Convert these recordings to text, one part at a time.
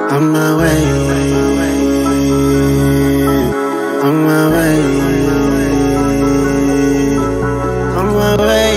On my way, on my way, on my way,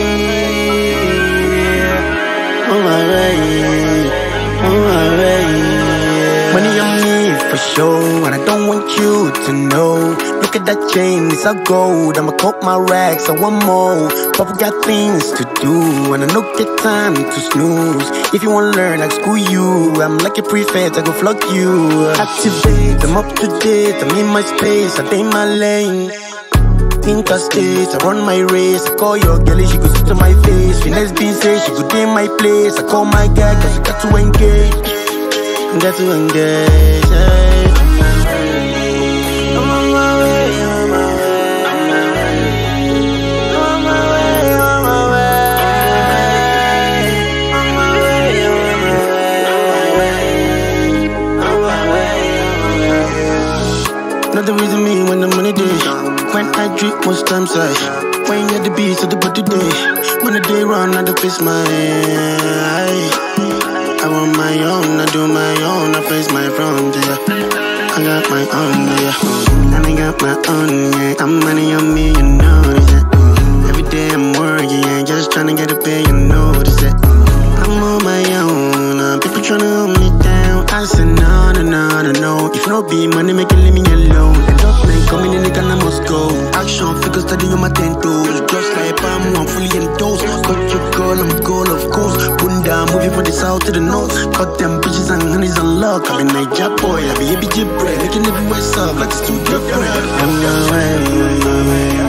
on my way, on my way. Money on me for sure, and I don't want you to know. Look at that chain, it's all gold. I'ma coat my racks, I want more. Papa got things to do, and I don't get time to snooze. If you wanna learn, like screw you. I'm like a prefect, I go flog you. Activate, I'm up to date, I'm in my space, I take my lane. Interstate, I run my race. I call your girlie, she go sit to my face. Finesse B say she go in my place. I call my guy, cause I got to engage. Got to engage, hey. I'm on my way, on my way, on my way, on my way, on my way, on my way, on my way, on my way. Not the reason me when the money day. When I drink, most times when you at the beach of the body day. When the day run, I don't face my I want my own, I do my own, I face my front, yeah. I got my own, yeah. And I got my own, yeah. I'm money on me, you know this, yeah. Every day I'm working, yeah. Just tryna get a pay, you know this, yeah. I'm on my own, people tryna hold me down. I said no, no, no, no, no. If no be money, make it leave me alone. And don't make coming in the gun, I must go. Action figures study on my 10 toes. Just like I'm fully endorsed. Got your girl, I'm a goal, of course. Bunda, moving from the south to the north. Got them bitches and honeys on lock. I'm a Niger boy, I be a BG bread. Making everywhere soft like the studio bread. On my way, on my way.